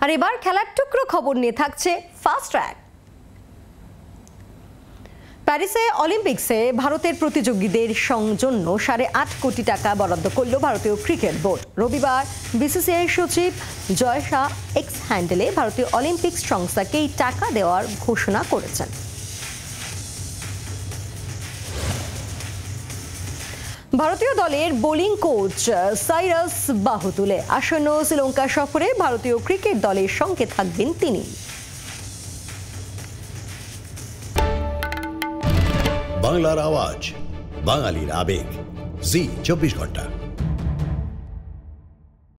আর এবার খেলার টুকরো খবর নিয়ে থাকছে ফাস্ট ট্র্যাক। প্যারিসে অলিম্পিক্সে ভারতের প্রতিযোগীদের জন্য 8.5 কোটি টাকা বরাদ্দ করল ভারতীয় ক্রিকেট বোর্ড। রবিবার বিসিসিআই সচিব জয় শাহ এক্স হ্যান্ডেলে ভারতীয় অলিম্পিক্স সংস্থাকে এই টাকা দেওয়ার ঘোষণা করেছেন। ভারতীয় দলের বোলিং কোচ সাইরাস বাহুতুলে আসন্ন শ্রীলঙ্কা সফরে ভারতীয় ক্রিকেট দলের সঙ্গে থাকবেন তিনি। বাংলার আওয়াজ, বাঙালির আবেগ, জি 24 ঘন্টা।